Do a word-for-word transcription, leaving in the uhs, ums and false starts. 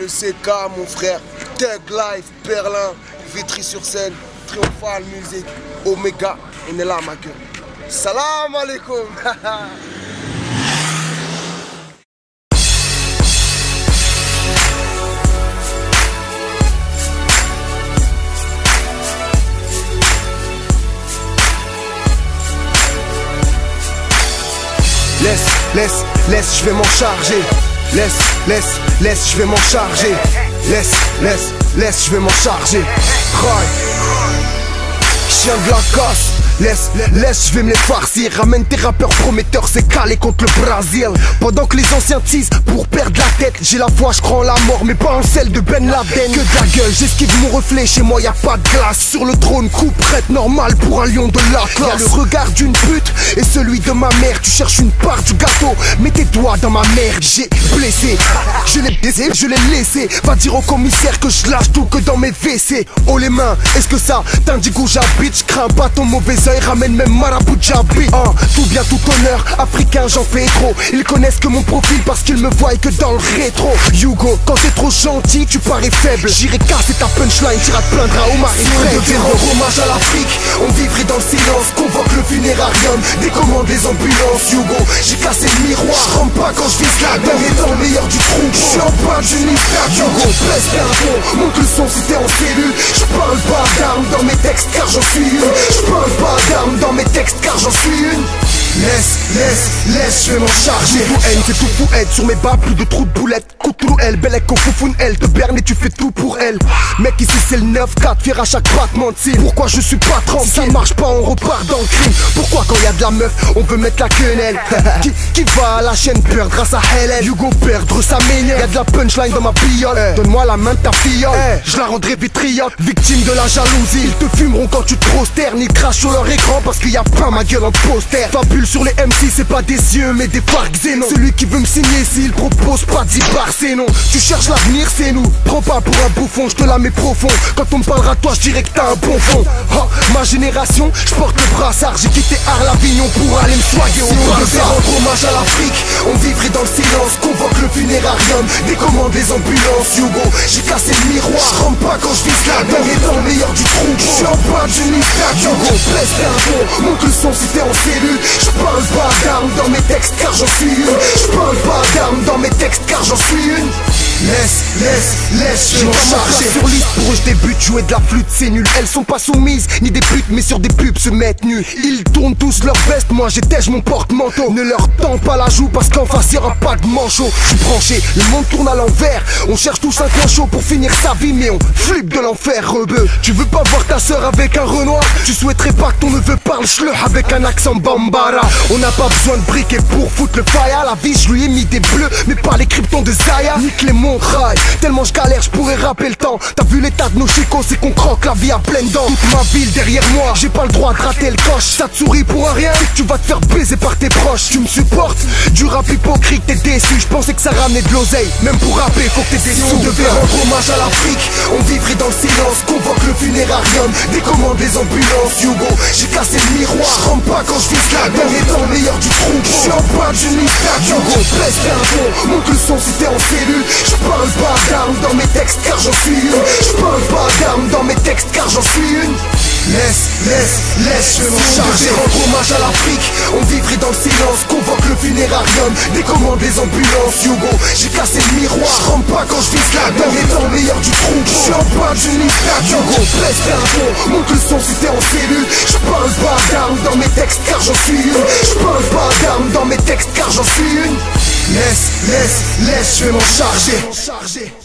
le C K, mon frère. Thug Life, Berlin, Vitry-sur-Seine, Triomphal Music, Omega. On est là, ma gueule. Salam alaikum. Laisse, laisse, laisse, je vais m'en charger. Laisse, laisse, laisse, je vais m'en charger. Laisse, laisse, laisse, je vais m'en charger. Right. Chien de la casse. Laisse, laisse, je vais me les farcir. Ramène tes rappeurs prometteurs, c'est calé contre le Brésil. Pendant que les anciens teasent pour perdre la tête, j'ai la foi, je crois en la mort, mais pas en celle de Ben Laden. Que de la gueule, j'esquive mon reflet, chez moi y a pas de glace. Sur le trône, coup prête, normal pour un lion de la classe. Y'a le regard d'une pute et celui de ma mère. Tu cherches une part du gâteau, mets tes doigts dans ma merde. J'ai blessé, je l'ai baisé, je l'ai laissé. Va dire au commissaire que je lâche tout que dans mes W C. Oh les mains, est-ce que ça t'indique où j'habite? Je crains pas ton mauvais oeil, ramène même Marabout Djabi. Ah, tout bien tout honneur, africain j'en fais trop. Ils connaissent que mon profil parce qu'ils me voient que dans le rétro. Hugo, quand t'es trop gentil, tu parais faible. J'irai casser ta punchline, t'iras te plaindre à Omar et Fred. Si on devait rendre hommage à l'Afrique, on vivrait dans le silence. Convoque le funérarium, décommande les ambulances. Hugo, j'ai cassé le miroir, je rampe pas quand je vise la gueule. Étant le meilleur du trou, je suis en bas du nifère. Hugo, baisse un bon, monte le son si t'es en cellule. Je parle pas d'armes dans mes textes car j'en suis une. Je parle pas d'armes dans mes textes car j'en suis une. Laisse, laisse, laisse, je vais m'en charger. Tout haine, c'est tout fou aide. Sur mes bas, plus de trous de boulettes. Couteau elle, belle au foufoune elle. Te berne et tu fais tout pour elle. Mec, ici c'est le neuf quatre, fier à chaque battement de cils. Pourquoi je suis pas tranquille? Si ça marche pas, on repart dans le crime. Pourquoi quand y a de la meuf, on veut mettre la quenelle? qui, qui va à la chaîne perdre à sa Hélène? Hugo perdre sa m'énerve. Y'a de la punchline dans ma biole. Hey. Donne-moi la main de ta filleule. Hey. Je la rendrai vitriote. Victime de la jalousie. Ils te fumeront quand tu te prosternes. Ils crachent sur leur écran parce qu'il y a pas ma gueule en poster. Fabule sur les M C, c'est pas des yeux mais des parcs xénon. Celui qui veut me signer s'il propose pas d'y bar, c'est non. Tu cherches l'avenir, c'est nous. Prends pas pour un bouffon, je te la mets profond. Quand on me parlera de toi, je dirais que t'as un bon fond. Oh, ma génération, je porte le brassard. J'ai quitté Arles-Avignon pour aller me soigner au Barça. Si on devait rendre hommage à l'Afrique, on vivrait dans le silence. Convoque le funérarium, décommande les ambulances. Hugo, j'ai cassé le miroir, je rampe pas quand je vise la gueule. Étant le meilleur du trou, je suis en bas du nifère. Hugo, baisse un bon, monte le son si t'es en cellule. Je parle pas d'armes dans mes textes car j'en suis une. Je parle pas d'armes dans mes textes car j'en suis une. Laisse, laisse, laisse, je vais m'en charger. Sur liste pour eux je débute, jouer de la flûte c'est nul. Elles sont pas soumises, ni des putes mais sur des pubs se mettent nus. Ils tournent tous leur veste, moi j'étège mon porte-manteau. Ne leur tends pas la joue parce qu'en face y'aura pas de manchot. Je suis branché, le monde tourne à l'envers. On cherche tous un coin chaud pour finir sa vie mais on flippe de l'enfer rebeu. Tu veux pas voir ta sœur avec un Renoir? Tu souhaiterais pas que ton neveu parle schleu avec un accent bambara? On n'a pas besoin de briquet pour foutre le faya. La vie je lui ai mis des bleus mais pas les kryptons de Zaya. Nique les montrailles, tellement je galère je pourrais rapper le temps. T'as vu l'état de nos chicots, c'est qu'on croque la vie à pleines dents. Toute ma ville derrière moi, j'ai pas le droit de rater le coche. Ça te sourit pour un rien, tu vas te faire baiser par tes proches. Tu me supportes, du rap hypocrite t'es déçu. Je pensais que ça ramenait de l'oseille, même pour rapper faut que t'aies des sous. Si on devait rendre hommage à l'Afrique, on vivrait dans le silence. Convoque le funérarium, décommande les ambulances. Hugo, j'ai cassé le miroir, je rampe pas quand je vise la gueule. Étant le meilleur du trou, je suis en bas du nifère. Hugo, baisse un bon, monte le son si t'es en cellule. Je parle pas d'armes dans mes textes car j'en suis une. Je parle pas d'armes dans mes textes car j'en suis une. Laisse, laisse, laisse, je vais m'en charger. Rendre hommage à l'Afrique, on vivrait dans le silence. Convoque le funérarium, décommande les ambulances. Hugo, j'ai cassé le miroir, je rampe pas quand je vise la gueule. Étant le meilleur du trou, je suis en bas du nifère. Hugo, baisse un bon, monte le son si t'es en cellule. Je parle pas d'armes dans mes textes car j'en suis une. Je parle pas d'armes dans mes textes car j'en suis une. Laisse, laisse, laisse, je vais m'en charger.